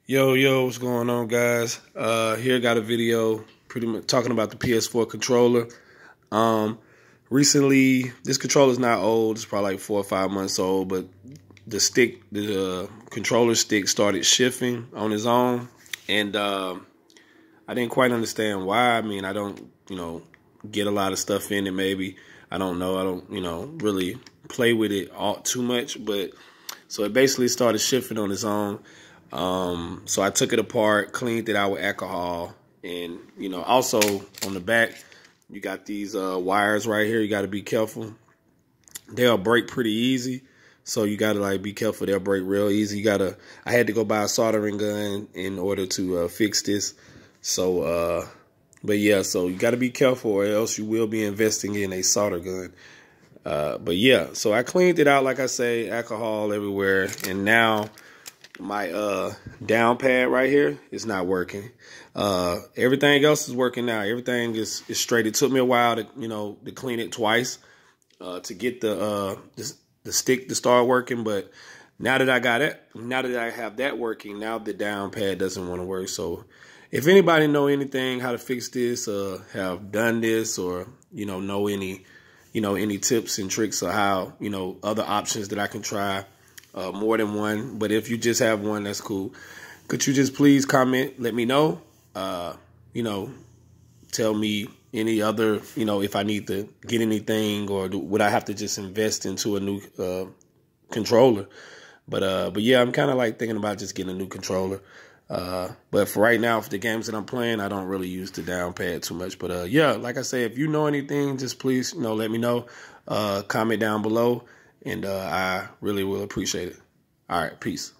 Yo, what's going on, guys? Here got a video pretty much talking about the PS4 controller. Recently, this controller is not old. It's probably like 4 or 5 months old, but the controller stick started shifting on its own, and I didn't quite understand why. I mean, I don't, get a lot of stuff in it. Maybe I don't know. I don't, really play with it all too much, but so it basically started shifting on its own. So I took it apart, cleaned it out with alcohol, and also on the back you got these wires right here. You got to be careful. They'll break pretty easy, so you got to be careful. They'll break real easy. I had to go buy a soldering gun in order to fix this. So but yeah, so you got to be careful, or else you will be investing in a solder gun. But yeah, so I cleaned it out, like I say, alcohol everywhere, and now my down pad right here is not working. Everything else is working now. Everything is straight. It took me a while to to clean it twice to get the stick to start working, but now that I got it, now that I have that working, now the down pad doesn't want to work. So if anybody know anything how to fix this, have done this, or know any any tips and tricks, or how other options that I can try, more than one, but if you just have one, that's cool. Could you just please comment, let me know, tell me any other, if I need to get anything, or would I have to just invest into a new controller? But yeah, I'm kind of thinking about just getting a new controller. But for right now, for the games that I'm playing, I don't really use the down pad too much. But yeah, like I say, if you know anything, just please let me know. Comment down below, and I really will appreciate it. All right, peace.